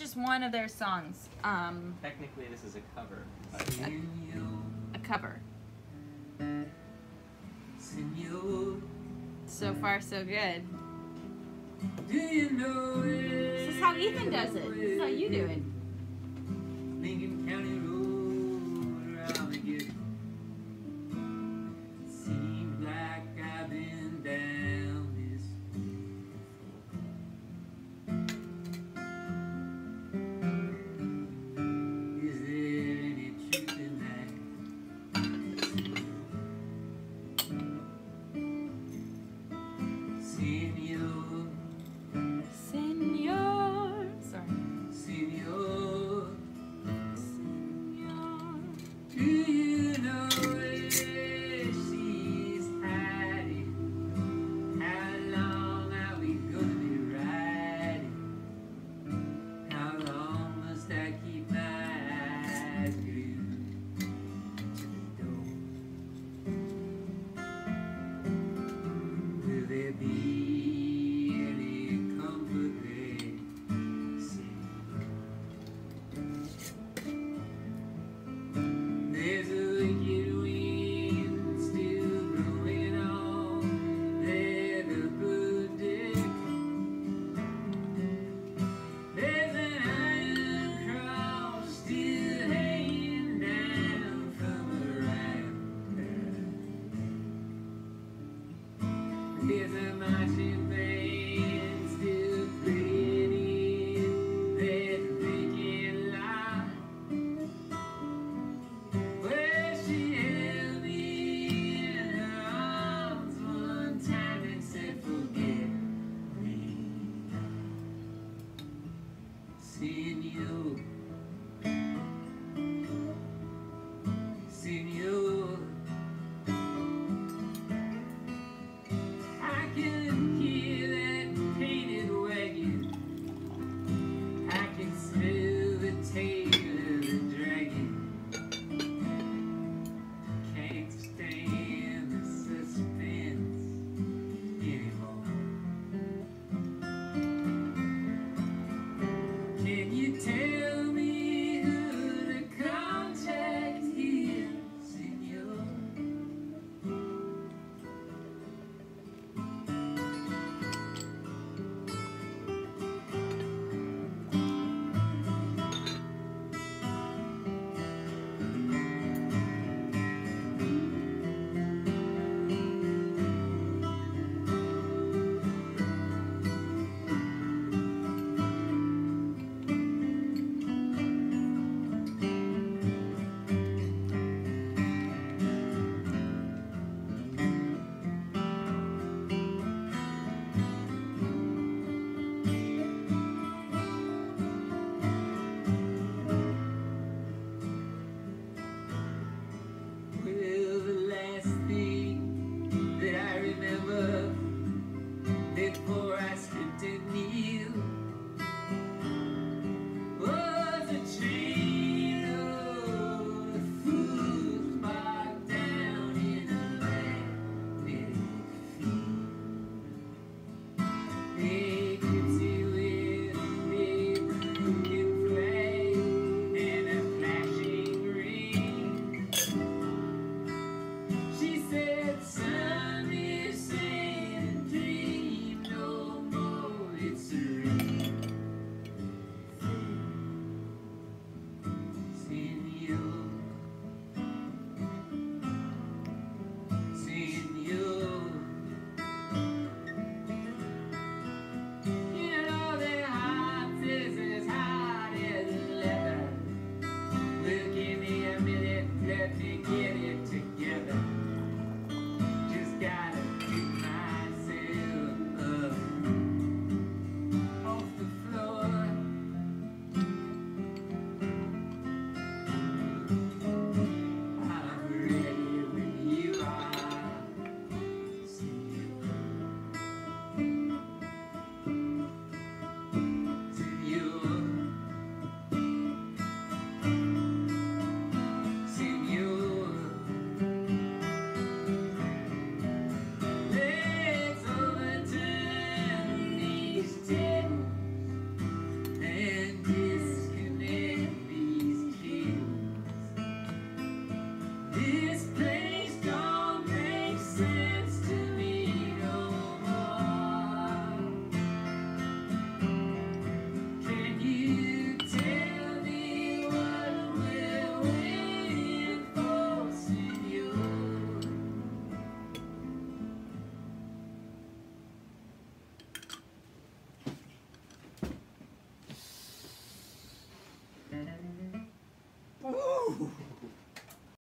just one of their songs. Technically, this is a cover. A cover. Señor, So far, so good. do you know it? This is how Ethan does it. This is how you do it. Lincoln County Road around again. Seems like I've been down this before. Is there any truth in that? Señor, Señor. Sorry. Señor, Señor. do you know where she's hiding? How long are we gonna be riding? How long must I keep my eyes glued to the door? Will there be any comfort there? There's a wicked wind still blowing on there, the bird deck. There's an iron cross still hanging down from a raft. There's a marching band still playing in that vacant lot. Well, she held me in her arms one time and said, forget me. Señor,